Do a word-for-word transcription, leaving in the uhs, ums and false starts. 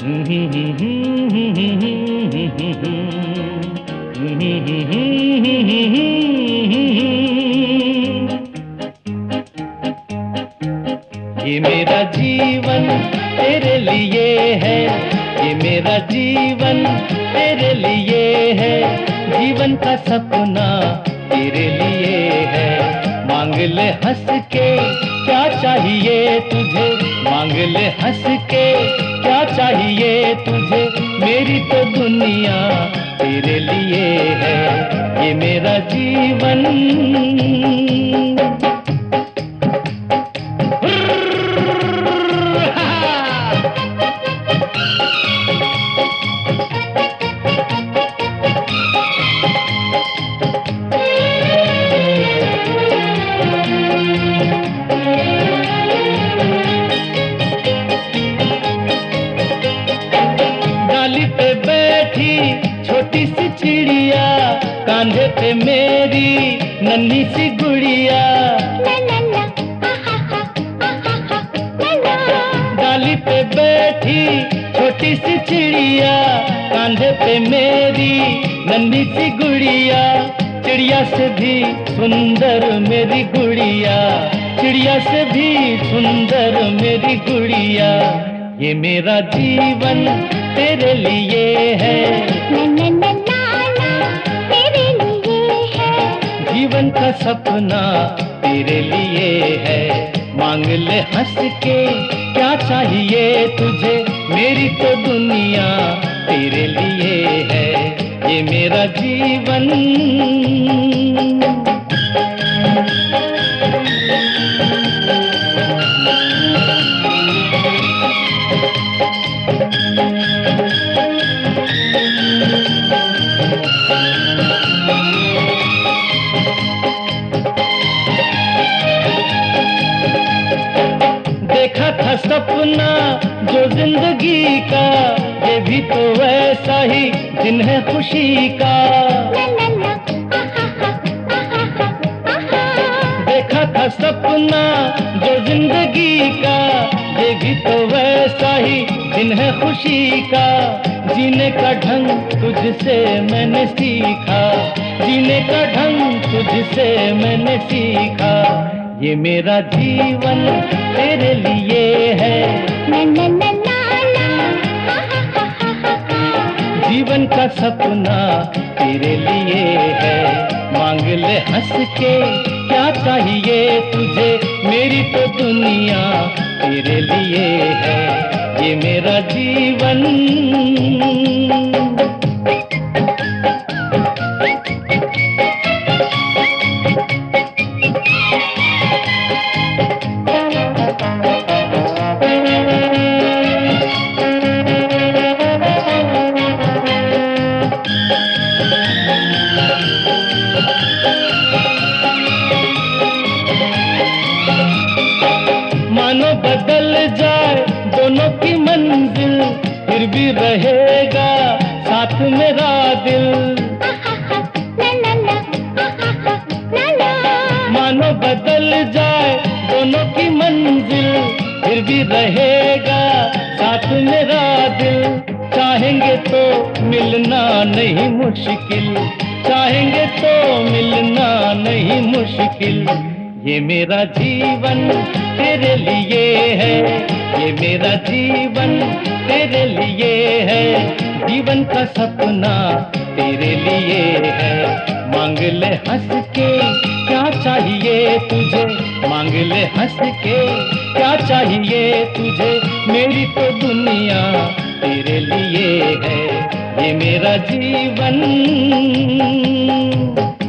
ये मेरा जीवन तेरे लिए है, ये मेरा जीवन तेरे लिए है, जीवन का सपना तेरे लिए है। मांग ले हंस के क्या चाहिए तुझे, मांग ले हंस के क्या चाहिए तुझे, मेरी तो दुनिया तेरे लिए है, ये मेरा जीवन। छोटी सी चिड़िया कांधे पे मेरी नन्ही सी गुड़िया, डाली पे बैठी छोटी सी चिड़िया कांधे पे मेरी नन्ही सी गुड़िया, चिड़िया से भी सुंदर मेरी गुड़िया, चिड़िया से भी सुंदर मेरी गुड़िया, ये मेरा जीवन तेरे लिए है, तेरे लिए है, जीवन का सपना तेरे लिए है। मांग ले हंस के क्या चाहिए तुझे, मेरी तो दुनिया तेरे लिए है, ये मेरा जीवन। देखा था सपना जो जिंदगी का, ये भी तो वैसा ही दिन है खुशी का। देखा था सपना जो जिंदगी का, ये भी तो वैसा ही दिन है खुशी का। जीने का ढंग तुझसे मैंने सीखा, जीने का ढंग तुझसे मैंने सीखा, ये मेरा जीवन तेरे लिए है, जीवन का सपना तेरे लिए है। मांग ले हंस के क्या चाहिए तुझे, मेरी तो दुनिया तेरे लिए है, ये मेरा जीवन। मानो बदल जाए दोनों की मंजिल, फिर भी रहेगा साथ मेरा दिल। मानो बदल जाए दोनों की मंजिल, फिर भी रहेगा साथ मेरा दिल। चाहेंगे तो मिलना नहीं मुश्किल, चाहेंगे तो मिलना नहीं मुश्किल, ये मेरा जीवन तेरे लिए है, ये मेरा जीवन तेरे लिए है, जीवन का सपना तेरे लिए है। मांग ले हंस के क्या चाहिए तुझे, मांग ले हंस के क्या चाहिए तुझे, मेरी तो दुनिया तेरे लिए है, ये मेरा जीवन।